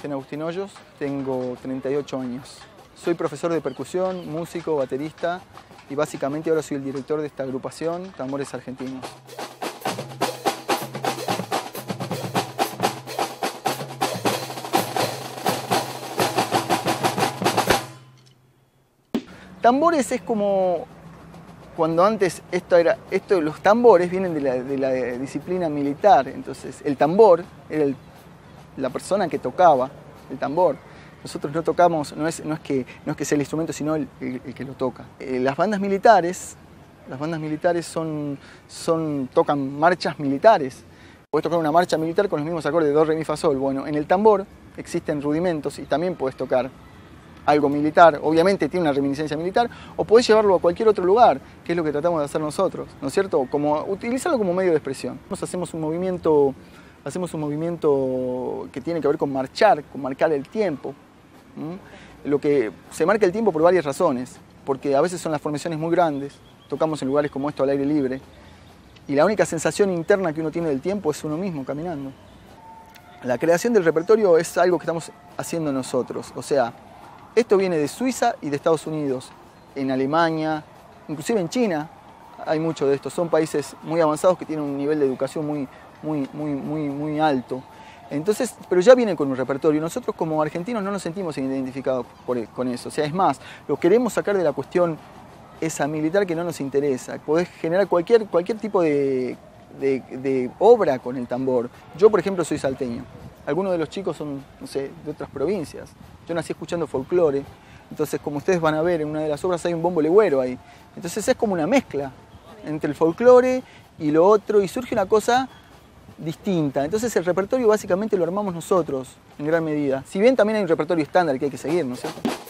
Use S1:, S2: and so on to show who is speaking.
S1: Sebastián Agustín Hoyos, tengo 38 años. Soy profesor de percusión, músico, baterista y básicamente ahora soy el director de esta agrupación, Tambores Argentinos. Tambores es como cuando antes los tambores vienen de la disciplina militar, entonces el tambor era la persona que tocaba el tambor. Nosotros no tocamos, no es que sea el instrumento, sino el que lo toca. Las bandas militares tocan marchas militares. Puedes tocar una marcha militar con los mismos acordes de do, re, mi, fa, sol. Bueno, en el tambor existen rudimentos y también puedes tocar algo militar, obviamente tiene una reminiscencia militar, o podés llevarlo a cualquier otro lugar, que es lo que tratamos de hacer nosotros, ¿no es cierto? Utilizarlo como medio de expresión. Hacemos un movimiento que tiene que ver con marchar, con marcar el tiempo. Lo que se marca el tiempo por varias razones, porque a veces son las formaciones muy grandes, tocamos en lugares como esto al aire libre, y la única sensación interna que uno tiene del tiempo es uno mismo caminando. La creación del repertorio es algo que estamos haciendo nosotros, o sea, esto viene de Suiza y de Estados Unidos, en Alemania, inclusive en China hay mucho de esto. Son países muy avanzados que tienen un nivel de educación muy alto. Entonces, pero ya vienen con un repertorio. Nosotros como argentinos no nos sentimos identificados con eso. O sea, es más, lo queremos sacar de la cuestión esa militar que no nos interesa. Podés generar cualquier tipo de obra con el tambor. Yo, por ejemplo, soy salteño. Algunos de los chicos son, no sé, de otras provincias. Yo nací escuchando folclore, entonces como ustedes van a ver en una de las obras hay un bombo legüero ahí. Entonces es como una mezcla entre el folclore y lo otro y surge una cosa distinta. Entonces el repertorio básicamente lo armamos nosotros en gran medida. Si bien también hay un repertorio estándar que hay que seguir, ¿no es cierto?